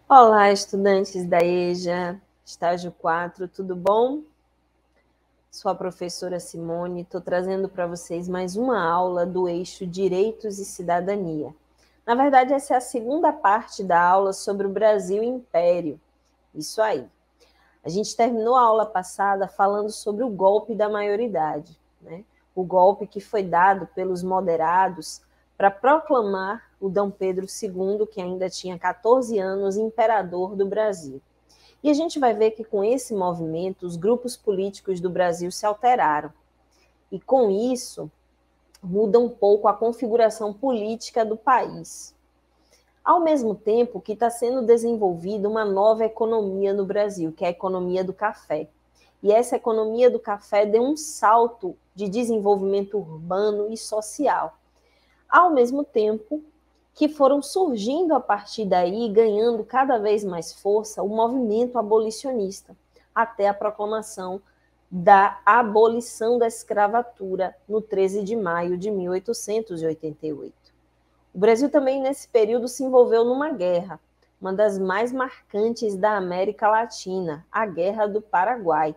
Olá, estudantes da EJA, estágio 4, tudo bom? Sou a professora Simone, estou trazendo para vocês mais uma aula do eixo Direitos e Cidadania. Na verdade, essa é a segunda parte da aula sobre o Brasil e Império. Isso aí. A gente terminou a aula passada falando sobre o golpe da maioridade, né? O golpe que foi dado pelos moderados para proclamar o Dom Pedro II, que ainda tinha 14 anos, imperador do Brasil. E a gente vai ver que com esse movimento, os grupos políticos do Brasil se alteraram. E com isso, muda um pouco a configuração política do país. Ao mesmo tempo que está sendo desenvolvida uma nova economia no Brasil, que é a economia do café. E essa economia do café deu um salto de desenvolvimento urbano e social. Ao mesmo tempo que foram surgindo a partir daí, ganhando cada vez mais força, o movimento abolicionista, até a proclamação da abolição da escravatura no 13 de maio de 1888. O Brasil também, nesse período, se envolveu numa guerra, uma das mais marcantes da América Latina, a Guerra do Paraguai.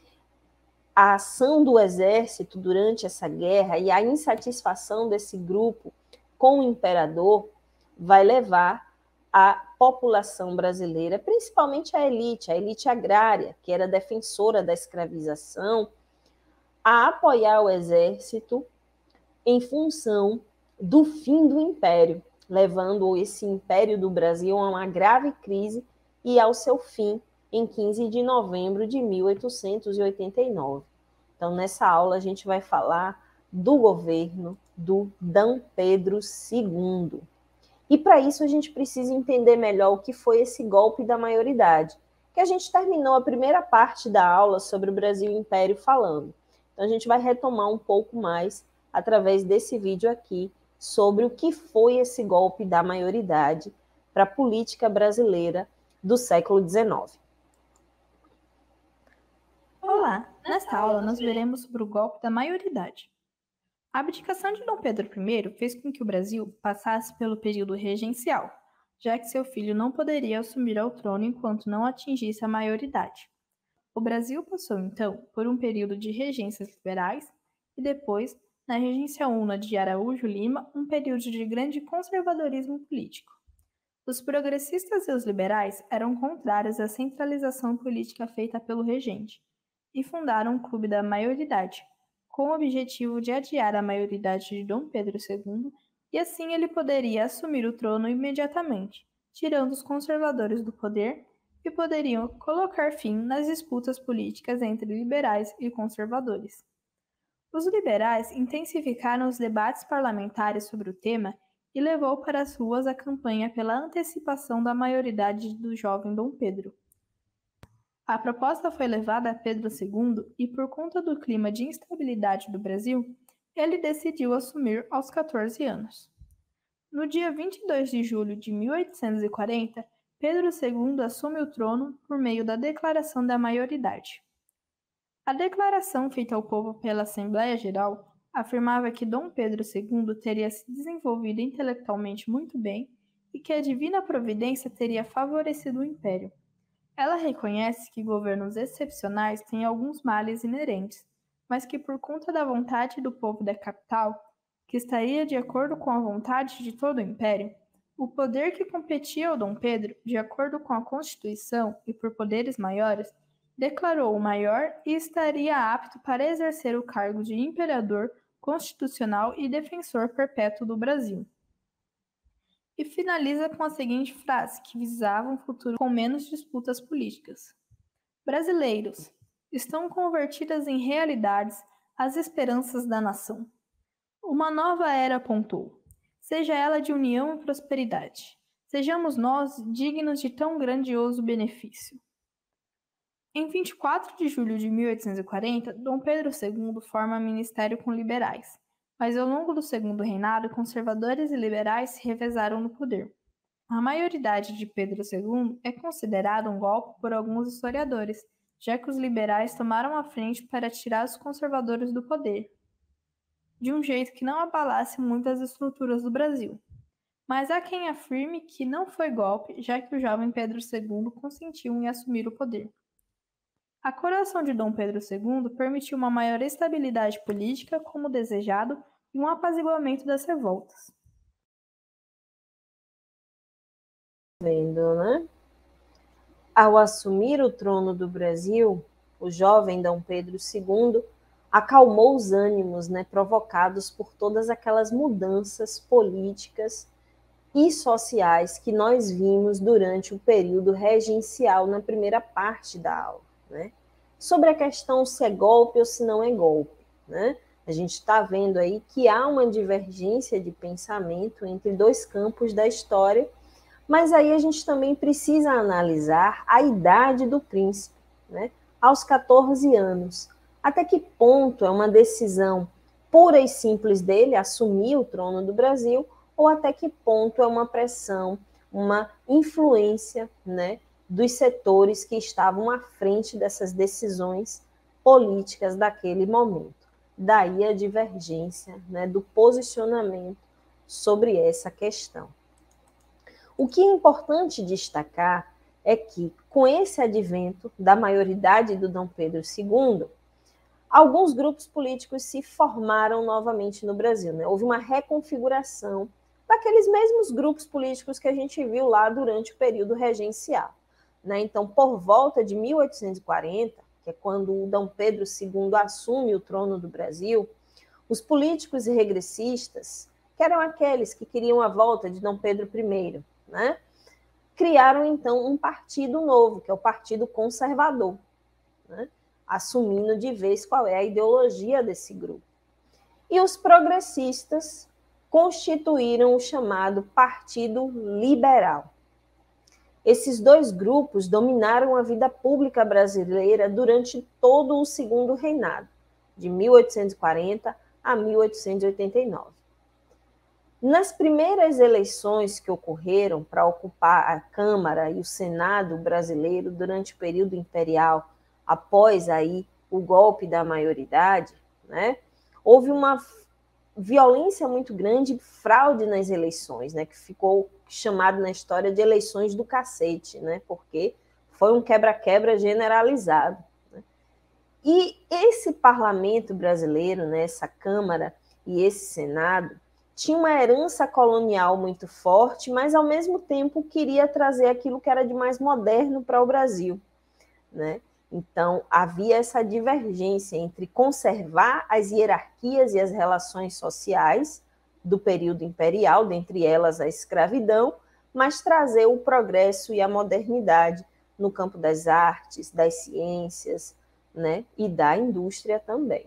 A ação do exército durante essa guerra e a insatisfação desse grupo com o imperador vai levar a população brasileira, principalmente a elite agrária, que era defensora da escravização, a apoiar o exército em função do fim do império, levando esse império do Brasil a uma grave crise e ao seu fim em 15 de novembro de 1889. Então, nessa aula, a gente vai falar do governo do Dom Pedro II. E para isso, a gente precisa entender melhor o que foi esse golpe da maioridade, que a gente terminou a primeira parte da aula sobre o Brasil e o Império falando. Então, a gente vai retomar um pouco mais através desse vídeo aqui sobre o que foi esse golpe da maioridade para a política brasileira do século XIX. Olá! Nesta aula, nós veremos sobre o golpe da maioridade. A abdicação de Dom Pedro I fez com que o Brasil passasse pelo período regencial, já que seu filho não poderia assumir ao trono enquanto não atingisse a maioridade. O Brasil passou, então, por um período de regências liberais e depois, na regência una de Araújo Lima, um período de grande conservadorismo político. Os progressistas e os liberais eram contrários à centralização política feita pelo regente e fundaram o Clube da Maioridade, com o objetivo de adiar a maioridade de Dom Pedro II e assim ele poderia assumir o trono imediatamente, tirando os conservadores do poder e poderiam colocar fim nas disputas políticas entre liberais e conservadores. Os liberais intensificaram os debates parlamentares sobre o tema e levou para as ruas a campanha pela antecipação da maioridade do jovem Dom Pedro. A proposta foi levada a Pedro II e, por conta do clima de instabilidade do Brasil, ele decidiu assumir aos 14 anos. No dia 22 de julho de 1840, Pedro II assume o trono por meio da Declaração da Maioridade. A declaração feita ao povo pela Assembleia Geral afirmava que Dom Pedro II teria se desenvolvido intelectualmente muito bem e que a divina providência teria favorecido o império. Ela reconhece que governos excepcionais têm alguns males inerentes, mas que por conta da vontade do povo da capital, que estaria de acordo com a vontade de todo o império, o poder que competia ao Dom Pedro, de acordo com a Constituição e por poderes maiores, declarou-o maior e estaria apto para exercer o cargo de imperador constitucional e defensor perpétuo do Brasil. E finaliza com a seguinte frase, que visava um futuro com menos disputas políticas. Brasileiros, estão convertidas em realidades as esperanças da nação. Uma nova era apontou, seja ela de união e prosperidade. Sejamos nós dignos de tão grandioso benefício. Em 24 de julho de 1840, Dom Pedro II forma ministério com liberais, mas ao longo do segundo reinado, conservadores e liberais se revezaram no poder. A maioridade de Pedro II é considerada um golpe por alguns historiadores, já que os liberais tomaram a frente para tirar os conservadores do poder, de um jeito que não abalasse muito as estruturas do Brasil. Mas há quem afirme que não foi golpe, já que o jovem Pedro II consentiu em assumir o poder. A coroação de Dom Pedro II permitiu uma maior estabilidade política, como desejado, e um apaziguamento das revoltas. Vendo, né? Ao assumir o trono do Brasil, o jovem Dom Pedro II acalmou os ânimos, né, provocados por todas aquelas mudanças políticas e sociais que nós vimos durante o período regencial na primeira parte da aula, né? Sobre a questão se é golpe ou se não é golpe, né? A gente está vendo aí que há uma divergência de pensamento entre dois campos da história, mas aí a gente também precisa analisar a idade do príncipe, né? Aos 14 anos. Até que ponto é uma decisão pura e simples dele assumir o trono do Brasil, ou até que ponto é uma pressão, uma influência, né, dos setores que estavam à frente dessas decisões políticas daquele momento. Daí a divergência, né, do posicionamento sobre essa questão. O que é importante destacar é que, com esse advento da maioridade do Dom Pedro II, alguns grupos políticos se formaram novamente no Brasil, né? Houve uma reconfiguração daqueles mesmos grupos políticos que a gente viu lá durante o período regencial, né? Então, por volta de 1840, que é quando o Dom Pedro II assume o trono do Brasil, os políticos e regressistas, que eram aqueles que queriam a volta de Dom Pedro I, né? Criaram, então, um partido novo, que é o Partido Conservador, né? Assumindo de vez qual é a ideologia desse grupo. E os progressistas constituíram o chamado Partido Liberal. Esses dois grupos dominaram a vida pública brasileira durante todo o segundo reinado, de 1840 a 1889. Nas primeiras eleições que ocorreram para ocupar a Câmara e o Senado brasileiro durante o período imperial, após aí o golpe da maioridade, né, houve uma violência muito grande, fraude nas eleições, né, que ficou chamado na história de eleições do cacete, né, porque foi um quebra-quebra generalizado. Né. E esse parlamento brasileiro, né, essa Câmara e esse Senado, tinha uma herança colonial muito forte, mas ao mesmo tempo queria trazer aquilo que era de mais moderno para o Brasil, né? Então, havia essa divergência entre conservar as hierarquias e as relações sociais do período imperial, dentre elas a escravidão, mas trazer o progresso e a modernidade no campo das artes, das ciências, né? E da indústria também.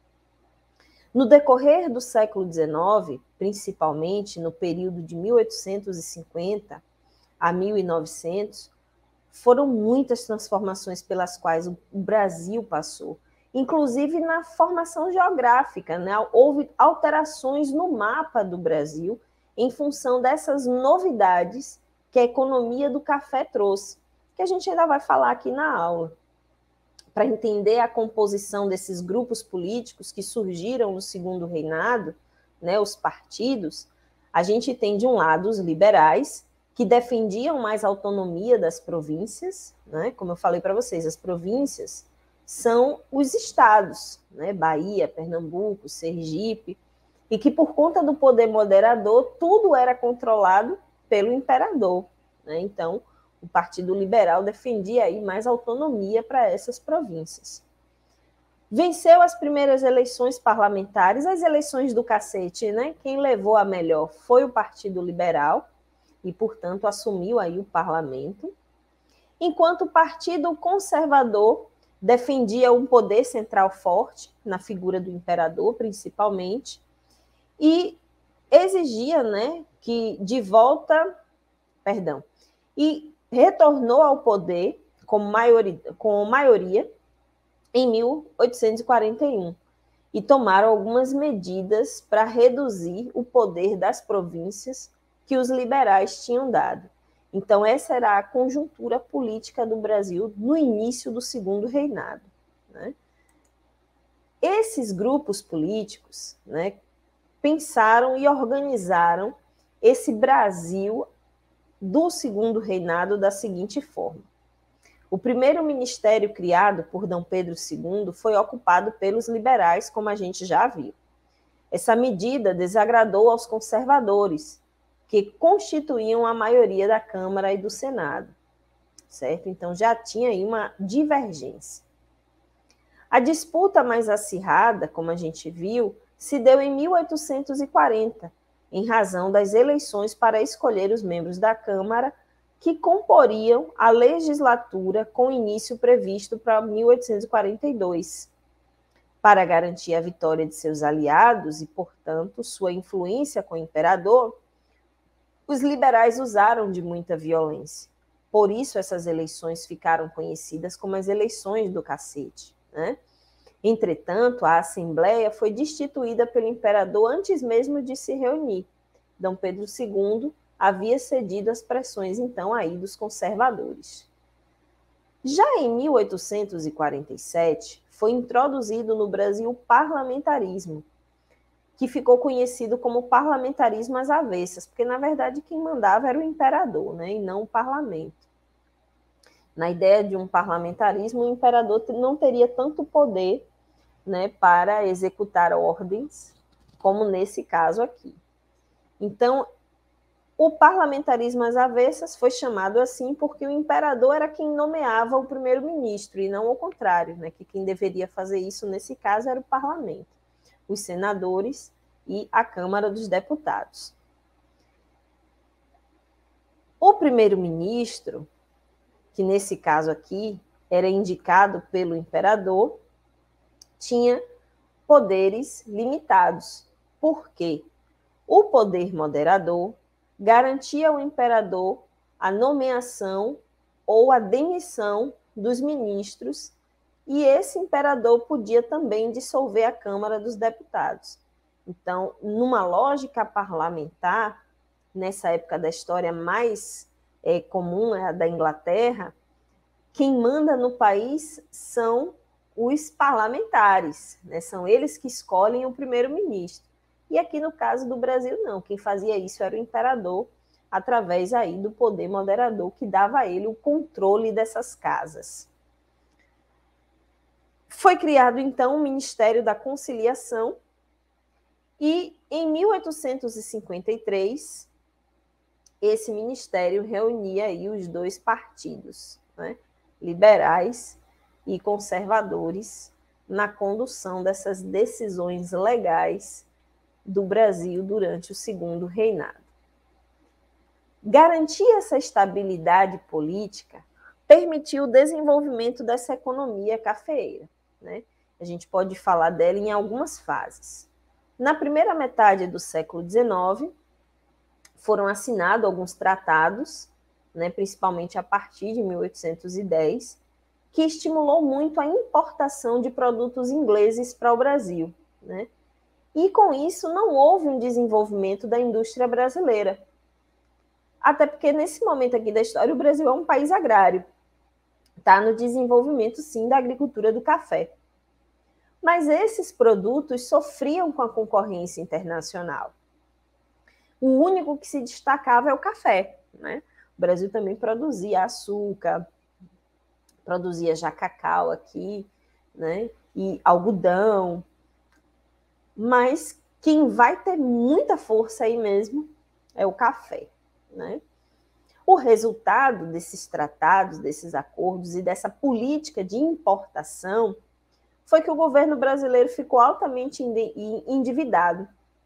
No decorrer do século XIX, principalmente no período de 1850 a 1900, foram muitas transformações pelas quais o Brasil passou, inclusive na formação geográfica, né? Houve alterações no mapa do Brasil em função dessas novidades que a economia do café trouxe, que a gente ainda vai falar aqui na aula. Para entender a composição desses grupos políticos que surgiram no segundo reinado, né, os partidos, a gente tem de um lado os liberais, que defendiam mais a autonomia das províncias, né? Como eu falei para vocês, as províncias são os estados, né? Bahia, Pernambuco, Sergipe, e que por conta do poder moderador, tudo era controlado pelo imperador, né? Então, o Partido Liberal defendia aí mais autonomia para essas províncias. Venceu as primeiras eleições parlamentares, as eleições do cacete, né? Quem levou a melhor foi o Partido Liberal e, portanto, assumiu aí o parlamento, enquanto o Partido Conservador defendia um poder central forte, na figura do imperador, principalmente, e exigia, né, que de volta, e retornou ao poder com maioria em 1841 e tomaram algumas medidas para reduzir o poder das províncias que os liberais tinham dado. Então, essa era a conjuntura política do Brasil no início do segundo reinado, né? Esses grupos políticos, né, pensaram e organizaram esse Brasil do segundo reinado da seguinte forma. O primeiro ministério criado por D. Pedro II foi ocupado pelos liberais, como a gente já viu. Essa medida desagradou aos conservadores, que constituíam a maioria da Câmara e do Senado, certo? Então já tinha aí uma divergência. A disputa mais acirrada, como a gente viu, se deu em 1840, em razão das eleições para escolher os membros da Câmara que comporiam a legislatura com início previsto para 1842. Para garantir a vitória de seus aliados e, portanto, sua influência com o imperador, os liberais usaram de muita violência. Por isso, essas eleições ficaram conhecidas como as eleições do cacete, né? Entretanto, a Assembleia foi destituída pelo imperador antes mesmo de se reunir. D. Pedro II havia cedido às pressões, então, aí dos conservadores. Já em 1847, foi introduzido no Brasil o parlamentarismo, que ficou conhecido como parlamentarismo às avessas, porque, na verdade, quem mandava era o imperador, né, e não o parlamento. Na ideia de um parlamentarismo, o imperador não teria tanto poder, né, para executar ordens, como nesse caso aqui. Então, o parlamentarismo às avessas foi chamado assim porque o imperador era quem nomeava o primeiro-ministro, e não o contrário, né, que quem deveria fazer isso nesse caso era o parlamento, os senadores e a Câmara dos Deputados. O primeiro-ministro, que nesse caso aqui era indicado pelo imperador, tinha poderes limitados. Por quê? O poder moderador garantia ao imperador a nomeação ou a demissão dos ministros, e esse imperador podia também dissolver a Câmara dos Deputados. Então, numa lógica parlamentar, nessa época da história mais comum, a da Inglaterra, quem manda no país são os parlamentares, né? São eles que escolhem o primeiro-ministro. E aqui no caso do Brasil, não. Quem fazia isso era o imperador, através aí do poder moderador, que dava a ele o controle dessas casas. Foi criado, então, o Ministério da Conciliação, e em 1853, esse ministério reunia aí os dois partidos, né, liberais e conservadores, na condução dessas decisões legais do Brasil durante o segundo reinado. Garantir essa estabilidade política permitiu o desenvolvimento dessa economia cafeeira, né? A gente pode falar dela em algumas fases. Na primeira metade do século XIX, foram assinados alguns tratados, né, principalmente a partir de 1810, que estimulou muito a importação de produtos ingleses para o Brasil, né? E com isso não houve um desenvolvimento da indústria brasileira. Até porque nesse momento aqui da história o Brasil é um país agrário. Está no desenvolvimento, sim, da agricultura do café. Mas esses produtos sofriam com a concorrência internacional. O único que se destacava é o café, né? O Brasil também produzia açúcar, produzia já cacau aqui, né? E algodão. Mas quem vai ter muita força aí mesmo é o café, né? O resultado desses tratados, desses acordos e dessa política de importação foi que o governo brasileiro ficou altamente endividado.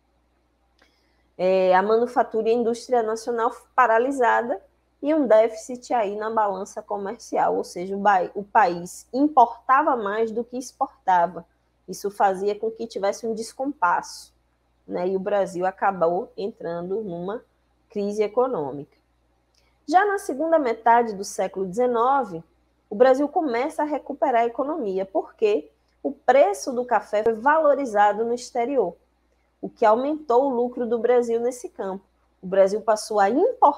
A manufatura e a indústria nacional paralisada e um déficit aí na balança comercial, ou seja, o país importava mais do que exportava. Isso fazia com que tivesse um descompasso, né? E o Brasil acabou entrando numa crise econômica. Já na segunda metade do século XIX, o Brasil começa a recuperar a economia, porque o preço do café foi valorizado no exterior, o que aumentou o lucro do Brasil nesse campo. O Brasil passou a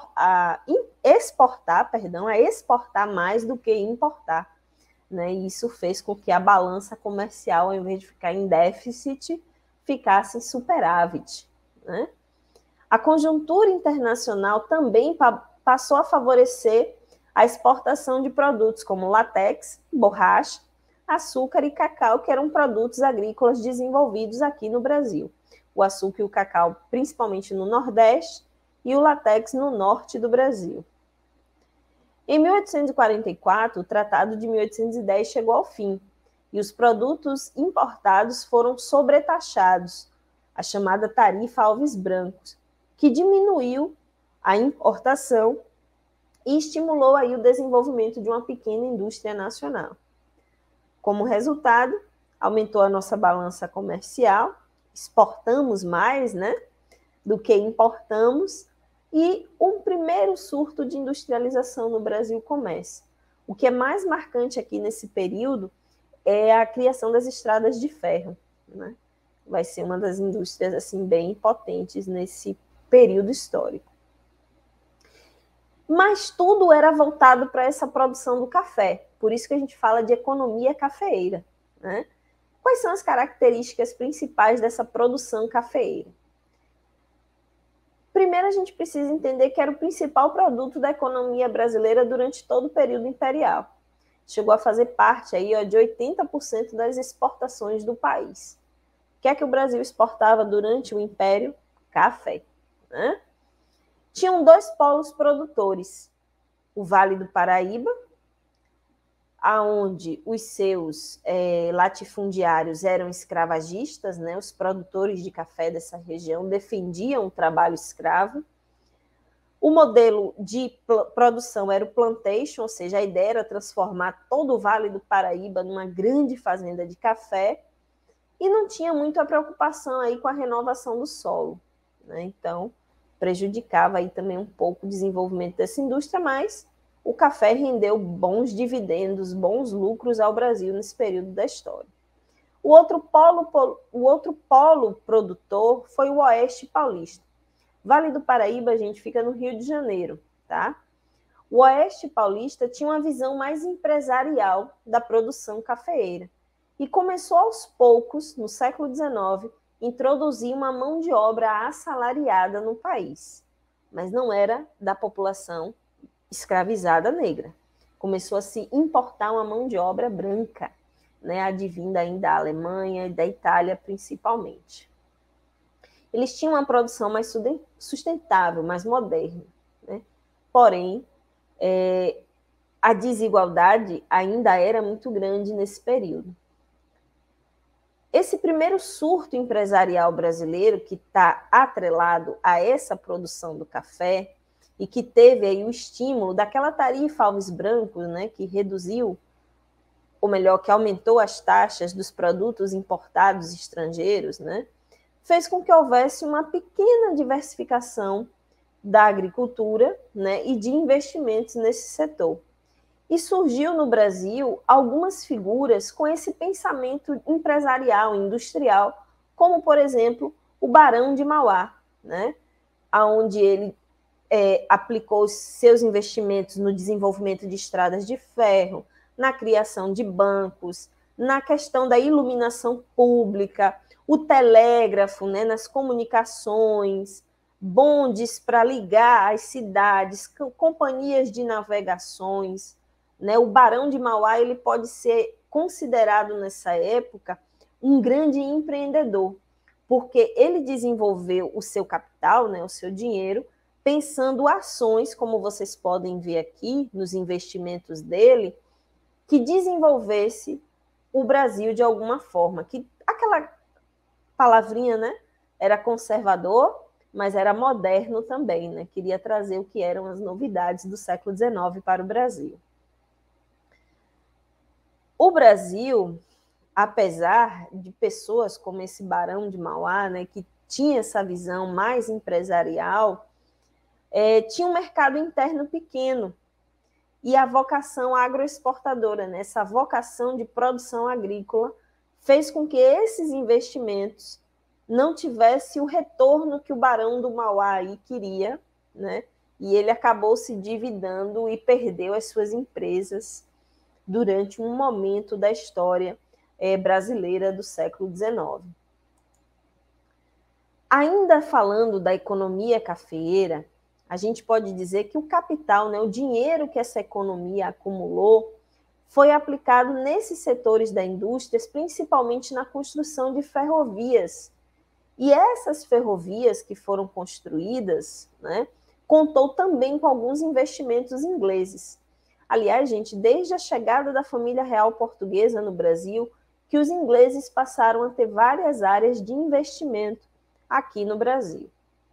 exportar mais do que importar, né? E isso fez com que a balança comercial, ao invés de ficar em déficit, ficasse em superávit, né? A conjuntura internacional também passou a favorecer a exportação de produtos como látex, borracha, açúcar e cacau, que eram produtos agrícolas desenvolvidos aqui no Brasil. O açúcar e o cacau, principalmente no Nordeste, e o látex no Norte do Brasil. Em 1844, o Tratado de 1810 chegou ao fim, e os produtos importados foram sobretaxados, a chamada tarifa Alves Brancos, que diminuiu a importação e estimulou aí o desenvolvimento de uma pequena indústria nacional. Como resultado, aumentou a nossa balança comercial, exportamos mais, né, do que importamos, e um primeiro surto de industrialização no Brasil começa. O que é mais marcante aqui nesse período é a criação das estradas de ferro, né? Vai ser uma das indústrias assim bem potentes nesse período histórico. Mas tudo era voltado para essa produção do café, por isso que a gente fala de economia cafeeira, né? Quais são as características principais dessa produção cafeeira? Primeiro, a gente precisa entender que era o principal produto da economia brasileira durante todo o período imperial. Chegou a fazer parte aí, de 80% das exportações do país. O que é que o Brasil exportava durante o Império? Café, né? Tinham dois polos produtores, o Vale do Paraíba, onde os seus latifundiários eram escravagistas, né? Os produtores de café dessa região defendiam o trabalho escravo. O modelo de produção era o plantation, ou seja, a ideia era transformar todo o Vale do Paraíba numa grande fazenda de café, e não tinha muito a preocupação aí com a renovação do solo, né? Então, prejudicava aí também um pouco o desenvolvimento dessa indústria, mas o café rendeu bons dividendos, bons lucros ao Brasil nesse período da história. O outro polo produtor foi o Oeste Paulista. Vale do Paraíba, a gente fica no Rio de Janeiro, tá? O Oeste Paulista tinha uma visão mais empresarial da produção cafeeira e começou aos poucos, no século XIX, introduzir uma mão de obra assalariada no país, mas não era da população escravizada negra. Começou a se importar uma mão de obra branca, né, advinda ainda da Alemanha e da Itália principalmente. Eles tinham uma produção mais sustentável, mais moderna, né? Porém, a desigualdade ainda era muito grande nesse período. Esse primeiro surto empresarial brasileiro, que está atrelado a essa produção do café, e que teve aí o estímulo daquela tarifa Alves Brancos, né, que reduziu, ou melhor, que aumentou as taxas dos produtos importados estrangeiros, né, fez com que houvesse uma pequena diversificação da agricultura, né, e de investimentos nesse setor. E surgiu no Brasil algumas figuras com esse pensamento empresarial, industrial, como, por exemplo, o Barão de Mauá, né, onde ele aplicou os seus investimentos no desenvolvimento de estradas de ferro, na criação de bancos, na questão da iluminação pública, o telégrafo, né, nas comunicações, bondes para ligar as cidades, companhias de navegações, né? O Barão de Mauá ele pode ser considerado nessa época um grande empreendedor, porque ele desenvolveu o seu capital, né, o seu dinheiro, pensando ações, como vocês podem ver aqui nos investimentos dele, que desenvolvesse o Brasil de alguma forma, que aquela palavrinha, né, era conservador, mas era moderno também, né? Queria trazer o que eram as novidades do século XIX para o Brasil. O Brasil, apesar de pessoas como esse Barão de Mauá, né, que tinha essa visão mais empresarial, tinha um mercado interno pequeno e a vocação agroexportadora, né, essa vocação de produção agrícola, fez com que esses investimentos não tivessem o retorno que o Barão do Mauá aí queria, né, e ele acabou se endividando e perdeu as suas empresas durante um momento da história brasileira do século XIX. Ainda falando da economia cafeeira, a gente pode dizer que o capital, né, o dinheiro que essa economia acumulou, foi aplicado nesses setores da indústria, principalmente na construção de ferrovias. E essas ferrovias que foram construídas, né, contou também com alguns investimentos ingleses. Aliás, gente, desde a chegada da família real portuguesa no Brasil, que os ingleses passaram a ter várias áreas de investimento aqui no Brasil.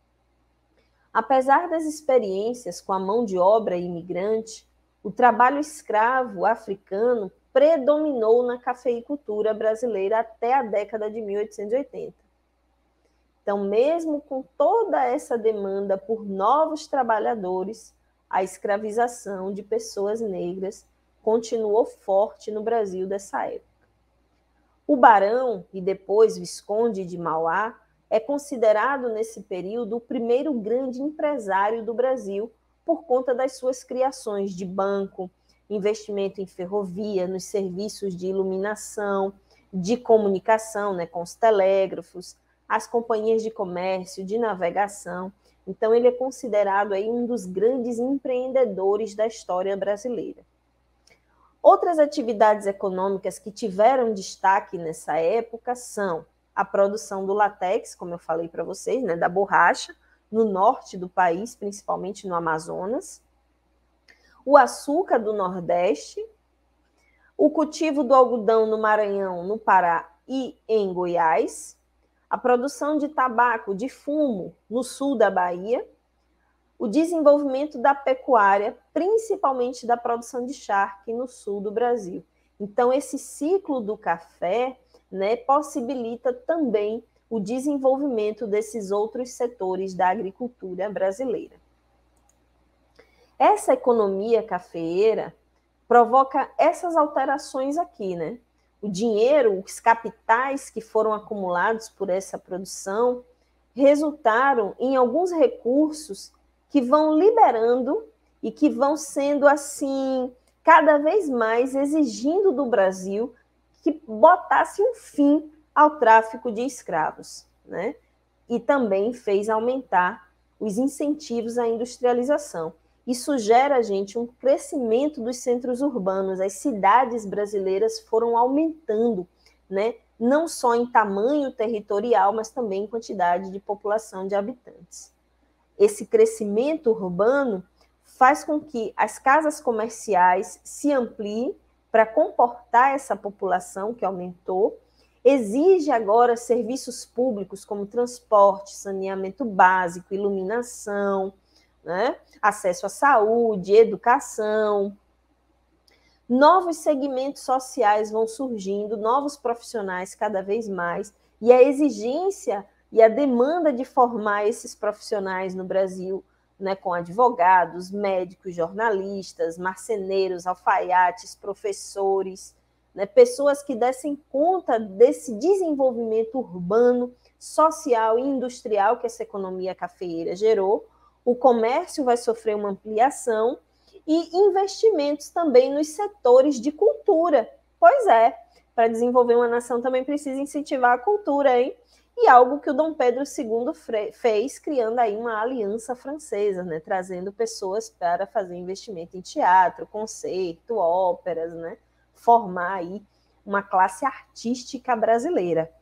Apesar das experiências com a mão de obra imigrante, o trabalho escravo africano predominou na cafeicultura brasileira até a década de 1880. Então, mesmo com toda essa demanda por novos trabalhadores, a escravização de pessoas negras continuou forte no Brasil dessa época. O barão, e depois visconde de Mauá, é considerado nesse período o primeiro grande empresário do Brasil por conta das suas criações de banco, investimento em ferrovia, nos serviços de iluminação, de comunicação, né, com os telégrafos, as companhias de comércio, de navegação. Então, ele é considerado aí um dos grandes empreendedores da história brasileira. Outras atividades econômicas que tiveram destaque nessa época são a produção do látex, como eu falei para vocês, né, da borracha, no norte do país, principalmente no Amazonas, o açúcar do Nordeste, o cultivo do algodão no Maranhão, no Pará e em Goiás, a produção de tabaco, de fumo, no sul da Bahia, o desenvolvimento da pecuária, principalmente da produção de charque no sul do Brasil. Então, esse ciclo do café, né, possibilita também o desenvolvimento desses outros setores da agricultura brasileira. Essa economia cafeeira provoca essas alterações aqui, né? O dinheiro, os capitais que foram acumulados por essa produção resultaram em alguns recursos que vão liberando e que vão sendo, assim, cada vez mais exigindo do Brasil que botasse um fim ao tráfico de escravos, né? E também fez aumentar os incentivos à industrialização. Isso gera, gente, um crescimento dos centros urbanos. As cidades brasileiras foram aumentando, né? Não só em tamanho territorial, mas também em quantidade de população de habitantes. Esse crescimento urbano faz com que as casas comerciais se ampliem para comportar essa população que aumentou, exige agora serviços públicos como transporte, saneamento básico, iluminação, né? Acesso à saúde, educação. Novos segmentos sociais vão surgindo, novos profissionais cada vez mais, e a exigência e a demanda de formar esses profissionais no Brasil, né, com advogados, médicos, jornalistas, marceneiros, alfaiates, professores, né, pessoas que dessem conta desse desenvolvimento urbano, social e industrial que essa economia cafeeira gerou. O comércio vai sofrer uma ampliação e investimentos também nos setores de cultura. Pois é, para desenvolver uma nação também precisa incentivar a cultura, hein? E algo que o Dom Pedro II fez, criando aí uma aliança francesa, né? Trazendo pessoas para fazer investimento em teatro, concerto, óperas, né? Formar aí uma classe artística brasileira.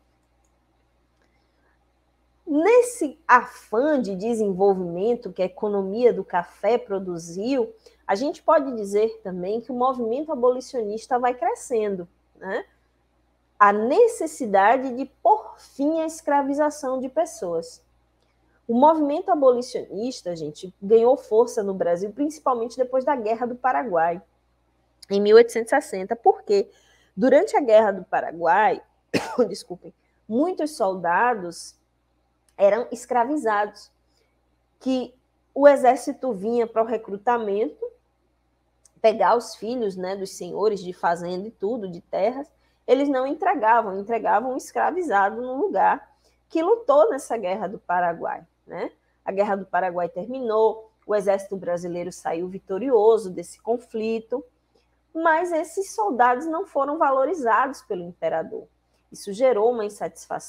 Nesse afã de desenvolvimento que a economia do café produziu, a gente pode dizer também que o movimento abolicionista vai crescendo, né? A necessidade de pôr fim à escravização de pessoas. O movimento abolicionista, gente, ganhou força no Brasil, principalmente depois da Guerra do Paraguai, em 1860, porque durante a Guerra do Paraguai, desculpem, muitos soldados eram escravizados, que o exército vinha para o recrutamento, pegar os filhos, né, dos senhores de fazenda e tudo, de terras, eles não entregavam um escravizado no lugar que lutou nessa Guerra do Paraguai, né? A Guerra do Paraguai terminou, o exército brasileiro saiu vitorioso desse conflito, mas esses soldados não foram valorizados pelo imperador. Isso gerou uma insatisfação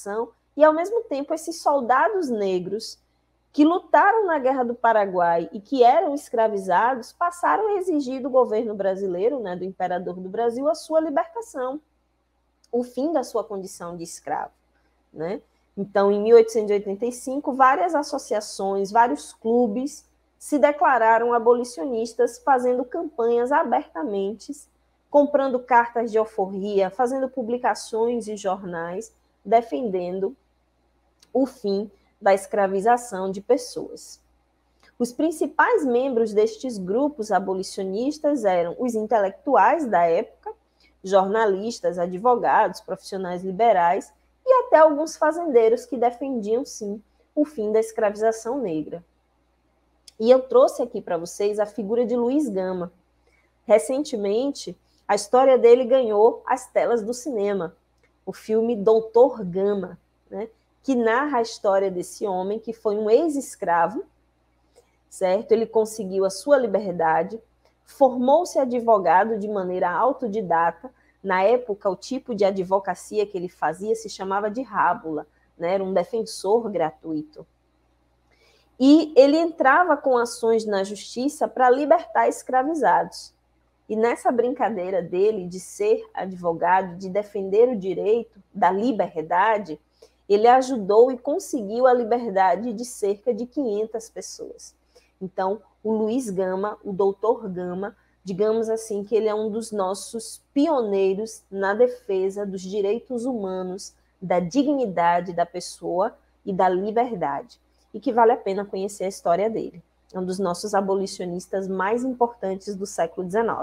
E, ao mesmo tempo, esses soldados negros que lutaram na Guerra do Paraguai e que eram escravizados passaram a exigir do governo brasileiro, né, do imperador do Brasil, a sua libertação, o fim da sua condição de escravo, né? Então, em 1885, várias associações, vários clubes se declararam abolicionistas, fazendo campanhas abertamente, comprando cartas de alforria, fazendo publicações em jornais, defendendo o fim da escravização de pessoas. Os principais membros destes grupos abolicionistas eram os intelectuais da época, jornalistas, advogados, profissionais liberais e até alguns fazendeiros que defendiam, sim, o fim da escravização negra. E eu trouxe aqui para vocês a figura de Luiz Gama. Recentemente, a história dele ganhou as telas do cinema, o filme Doutor Gama, né, que narra a história desse homem que foi um ex-escravo, certo? Ele conseguiu a sua liberdade, formou-se advogado de maneira autodidata. Na época, o tipo de advocacia que ele fazia se chamava de rábula, né? Era um defensor gratuito. E ele entrava com ações na justiça para libertar escravizados. E nessa brincadeira dele de ser advogado, de defender o direito da liberdade, ele ajudou e conseguiu a liberdade de cerca de 500 pessoas. Então, o Luiz Gama, o Doutor Gama, digamos assim, que ele é um dos nossos pioneiros na defesa dos direitos humanos, da dignidade da pessoa e da liberdade. E que vale a pena conhecer a história dele. É um dos nossos abolicionistas mais importantes do século XIX.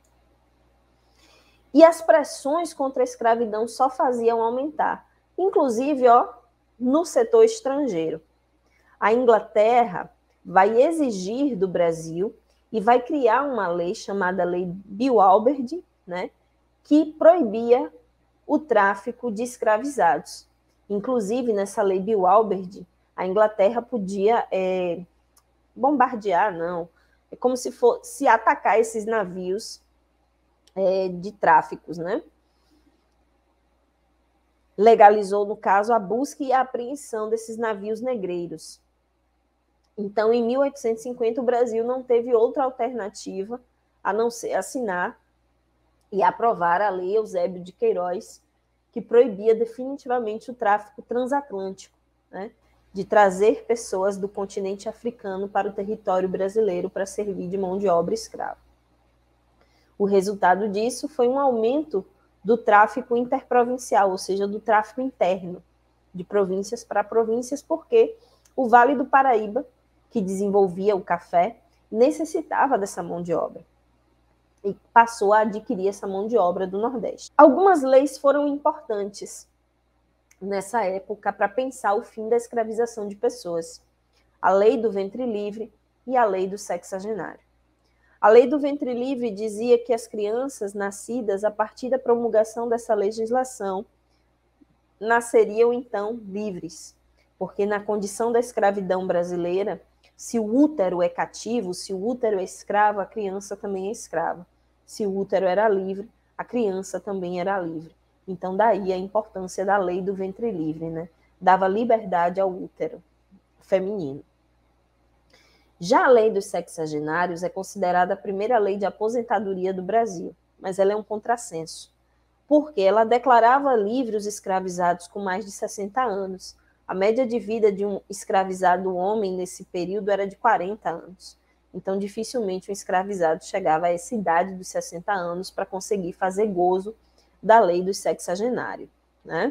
E as pressões contra a escravidão só faziam aumentar, inclusive no setor estrangeiro. A Inglaterra vai exigir do Brasil e vai criar uma lei chamada Lei Bill-Albert, né, que proibia o tráfico de escravizados. Inclusive, nessa Lei Bill-Albert, a Inglaterra podia bombardear, não, é como se fosse atacar esses navios de tráficos, né? Legalizou, no caso, a busca e a apreensão desses navios negreiros. Então, em 1850, o Brasil não teve outra alternativa a não ser assinar e aprovar a Lei Eusébio de Queiroz, que proibia definitivamente o tráfico transatlântico, né, de trazer pessoas do continente africano para o território brasileiro para servir de mão de obra escrava. O resultado disso foi um aumento do tráfico interprovincial, ou seja, do tráfico interno, de províncias para províncias, porque o Vale do Paraíba, que desenvolvia o café, necessitava dessa mão de obra e passou a adquirir essa mão de obra do Nordeste. Algumas leis foram importantes nessa época para pensar o fim da escravização de pessoas. A Lei do Ventre Livre e a Lei do Sexagenário. A Lei do Ventre Livre dizia que as crianças nascidas a partir da promulgação dessa legislação nasceriam, então, livres, porque na condição da escravidão brasileira, se o útero é cativo, se o útero é escravo, a criança também é escrava. Se o útero era livre, a criança também era livre. Então, daí a importância da Lei do Ventre Livre, né? Dava liberdade ao útero feminino. Já a Lei dos Sexagenários é considerada a primeira lei de aposentadoria do Brasil, mas ela é um contrassenso, porque ela declarava livre os escravizados com mais de 60 anos. A média de vida de um escravizado homem nesse período era de 40 anos. Então, dificilmente um escravizado chegava a essa idade dos 60 anos para conseguir fazer gozo da Lei dos Sexagenários, né?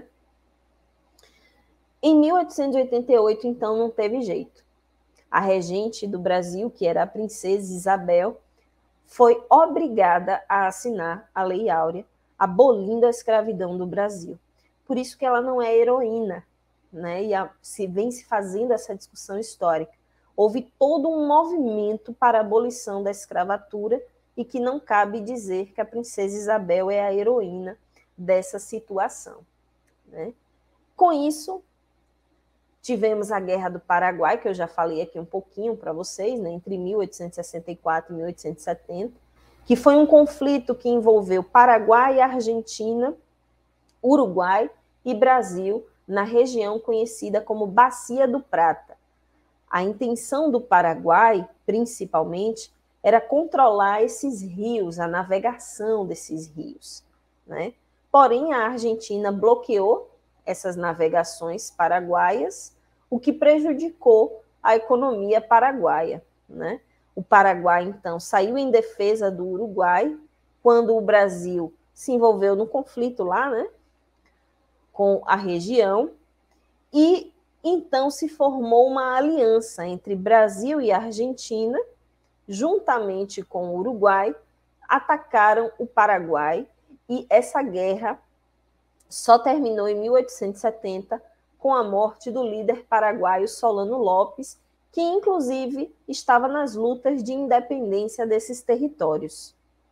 Em 1888, então, não teve jeito. A regente do Brasil, que era a princesa Isabel, foi obrigada a assinar a Lei Áurea, abolindo a escravidão do Brasil. Por isso que ela não é heroína, né? E vem se fazendo essa discussão histórica. Houve todo um movimento para a abolição da escravatura e que não cabe dizer que a princesa Isabel é a heroína dessa situação, né? Com isso, tivemos a Guerra do Paraguai, que eu já falei aqui um pouquinho para vocês, né, entre 1864 e 1870, que foi um conflito que envolveu Paraguai, Argentina, Uruguai e Brasil na região conhecida como Bacia do Prata. A intenção do Paraguai, principalmente, era controlar esses rios, a navegação desses rios, né? Porém, a Argentina bloqueou essas navegações paraguaias, o que prejudicou a economia paraguaia, né? O Paraguai, então, saiu em defesa do Uruguai, quando o Brasil se envolveu no conflito lá, né, com a região, e então se formou uma aliança entre Brasil e Argentina, juntamente com o Uruguai, atacaram o Paraguai, e essa guerra só terminou em 1870 com a morte do líder paraguaio Solano Lopes, que inclusive estava nas lutas de independência desses territórios.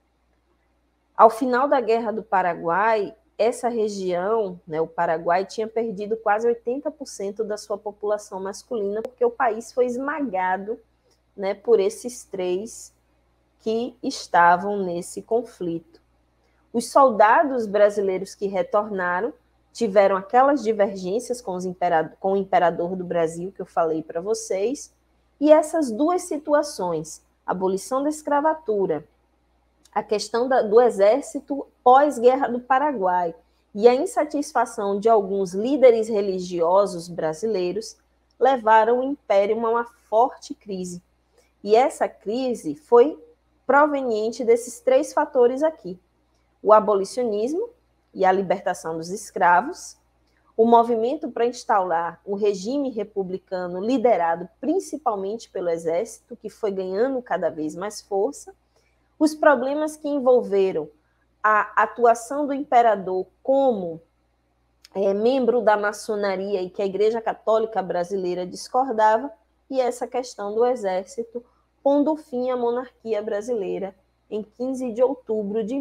Ao final da Guerra do Paraguai, essa região, né, o Paraguai, tinha perdido quase 80% da sua população masculina, porque o país foi esmagado, né, por esses três que estavam nesse conflito. Os soldados brasileiros que retornaram tiveram aquelas divergências com o imperador do Brasil, que eu falei para vocês, e essas duas situações, a abolição da escravatura, a questão do exército pós-guerra do Paraguai e a insatisfação de alguns líderes religiosos brasileiros levaram o Império a uma forte crise. E essa crise foi proveniente desses três fatores aqui: o abolicionismo e a libertação dos escravos, o movimento para instaurar o regime republicano liderado principalmente pelo exército, que foi ganhando cada vez mais força, os problemas que envolveram a atuação do imperador como membro da maçonaria e que a Igreja Católica Brasileira discordava, e essa questão do exército pondo fim à monarquia brasileira em 15 de outubro de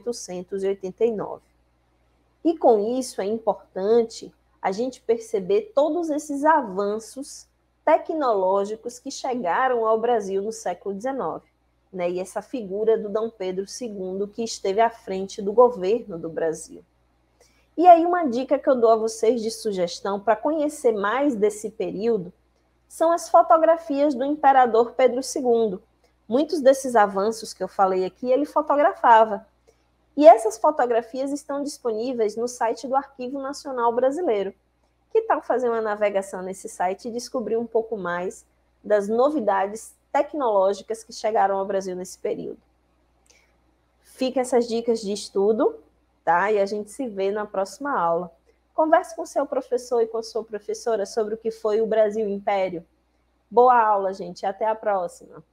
1889. E com isso é importante a gente perceber todos esses avanços tecnológicos que chegaram ao Brasil no século XIX. Né, e essa figura do Dom Pedro II, que esteve à frente do governo do Brasil. E aí uma dica que eu dou a vocês de sugestão para conhecer mais desse período são as fotografias do imperador Pedro II. Muitos desses avanços que eu falei aqui, ele fotografava. E essas fotografias estão disponíveis no site do Arquivo Nacional Brasileiro. Que tal fazer uma navegação nesse site e descobrir um pouco mais das novidades tecnológicas que chegaram ao Brasil nesse período? Fica essas dicas de estudo, tá? E a gente se vê na próxima aula. Converse com seu professor e com a sua professora sobre o que foi o Brasil Império. Boa aula, gente. Até a próxima.